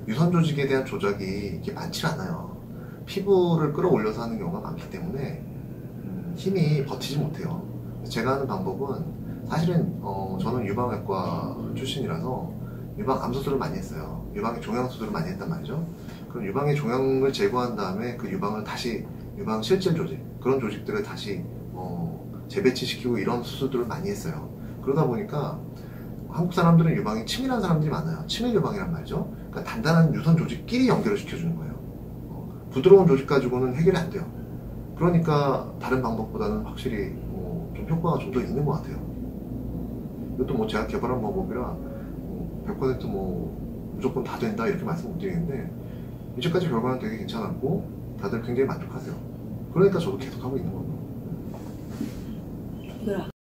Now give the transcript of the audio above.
유선 조직에 대한 조작이 이렇게 많지 않아요. 피부를 끌어올려서 하는 경우가 많기 때문에 힘이 버티지 못해요. 제가 하는 방법은 사실은 저는 유방외과 출신이라서 유방 암 수술을 많이 했어요. 유방의 종양 수술을 많이 했단 말이죠. 그럼 유방의 종양을 제거한 다음에 그 유방을 다시 유방 실질 조직, 그런 조직들을 다시 재배치시키고 이런 수술들을 많이 했어요. 그러다 보니까 한국 사람들은 유방이 치밀한 사람들이 많아요. 치밀 유방이란 말이죠. 그러니까 단단한 유선 조직끼리 연결을 시켜주는 거예요. 부드러운 조직 가지고는 해결이 안 돼요. 그러니까 다른 방법보다는 확실히 좀 효과가 좀 더 있는 것 같아요. 이것도 뭐 제가 개발한 방법이라 100% 무조건 다 된다 이렇게 말씀 못 드리는데, 이제까지 결과는 되게 괜찮았고 다들 굉장히 만족하세요. 그러니까 저도 계속 하고 있는 거고.